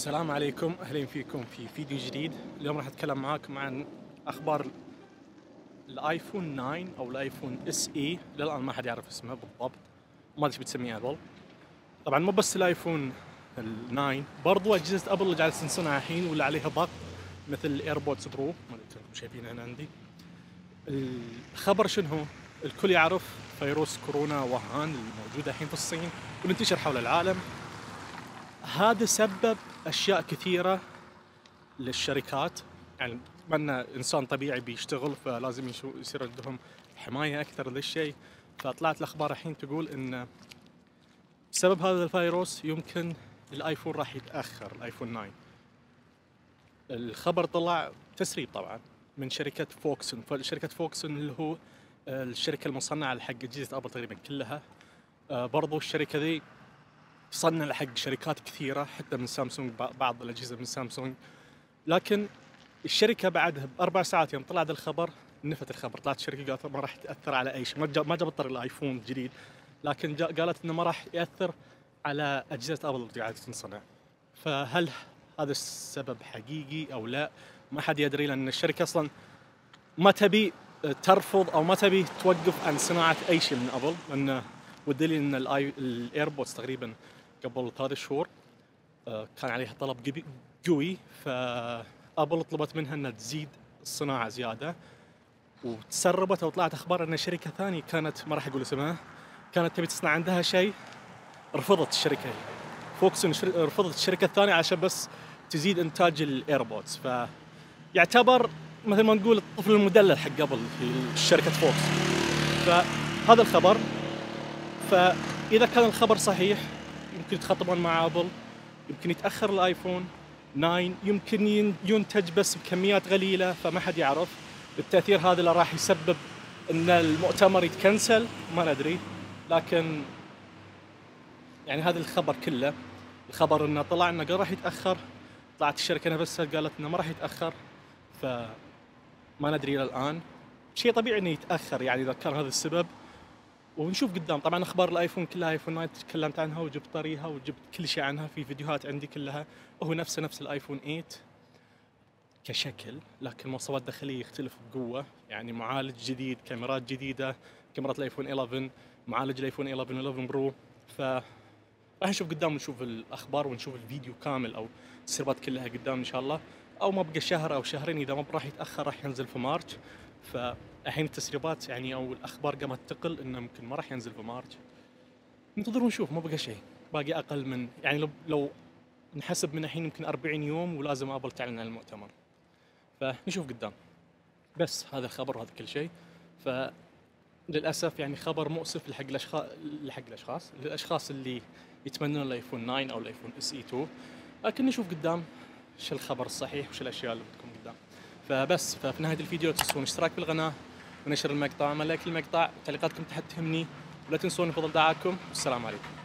السلام عليكم، اهلين فيكم في فيديو جديد. اليوم راح اتكلم معاكم عن اخبار الايفون 9 او الايفون اس اي. للان ما حد يعرف اسمه بالضبط، ما ادري ايش بتسميه ابل. طبعا مو بس الايفون ال 9، برضو اجهزه ابل اللي جالس تنصنع الحين واللي عليها ضغط، مثل الايربودز برو، ما ادري انتم شايفينه هنا عندي. الخبر شنو هو؟ الكل يعرف فيروس كورونا وهان الموجوده الحين في الصين والانتشر حول العالم. هذا سبب اشياء كثيره للشركات، يعني أن إنسان طبيعي بيشتغل فلازم يصير عندهم حماية أكثر للشيء. فطلعت الأخبار الحين تقول إن بسبب هذا الفيروس يمكن الآيفون راح يتأخر، الآيفون 9. الخبر طلع تسريب طبعا من شركة فوكسون. شركة فوكسون اللي هو الشركة المصنعة حق أجهزة أبل تقريبا كلها. برضو الشركة ذي تصنع حق شركات كثيرة، حتى من سامسونج، بعض الأجهزة من سامسونج. لكن الشركة بعدها ب4 ساعات يوم طلع هذا الخبر نفت الخبر. طلعت الشركة قالت ما راح تأثر على أي شيء، ما جابت طريق الآيفون الجديد، لكن قالت إنه ما راح يأثر على أجهزة أبل اللي قاعدة تنصنع. فهل هذا السبب حقيقي أو لا؟ ما حد يدري، لأن الشركة أصلا ما تبي ترفض أو ما تبي توقف عن صناعة أي شيء من أبل. لأن والدليل إن الإيربودز تقريبا قبل 3 شهور كان عليها طلب قوي، فأبل طلبت منها أنها تزيد الصناعة زيادة، وتسربت أو طلعت أخبار أن شركة ثانية كانت، ما راح أقول اسمها، كانت تبي تصنع عندها شيء، رفضت الشركة فوكسون، رفضت الشركة الثانية عشان بس تزيد إنتاج الإيربودز. فيعتبر مثل ما نقول الطفل المدلل حق أبل في شركة فوكس. فهذا الخبر، فإذا كان الخبر صحيح يمكن يتخاطبون مع أبل، يمكن يتأخر الآيفون 9، يمكن ينتج بس بكميات قليلة، فما حد يعرف. التأثير هذا اللي راح يسبب أن المؤتمر يتكنسل ما ندري. لكن يعني هذا الخبر كله، الخبر أنه طلع أنه راح يتأخر، طلعت الشركة نفسها قالت أنه ما راح يتأخر، فما ندري إلى الآن. شيء طبيعي أنه يتأخر يعني إذا كان هذا السبب، ونشوف قدام. طبعا اخبار الايفون كلها، ايفون 9 تكلمت عنها وجبت طريها وجبت كل شيء عنها في فيديوهات عندي كلها. هو نفس الايفون 8 كشكل، لكن مواصفات داخليه يختلف بقوه، يعني معالج جديد، كاميرات جديده، كاميرا الايفون 11، معالج الايفون 11 برو. ف راح نشوف قدام ونشوف الاخبار ونشوف الفيديو كامل او التسريبات كلها قدام ان شاء الله. او ما بقى شهر او شهرين، اذا ما راح يتاخر راح ينزل في مارس. فالحين التسريبات يعني او الاخبار قامت تقل انه ممكن ما راح ينزل في مارس. ننتظر ونشوف، ما بقى شيء، باقي اقل من يعني لو نحسب من الحين يمكن 40 يوم ولازم ابل تعلن عن المؤتمر. فنشوف قدام. بس هذا الخبر وهذا كل شيء. فللاسف يعني خبر مؤسف للاشخاص اللي يتمنون الايفون 9 او الايفون اس اي 2. لكن نشوف قدام شو الخبر الصحيح وش الاشياء اللي بتكون قدام. ففي نهايه الفيديو لا تنسون الاشتراك بالقناه ونشر المقطع، عمل لايك للمقطع، تعليقاتكم تحت تهمني، ولا تنسون فضل دعاءكم. والسلام عليكم.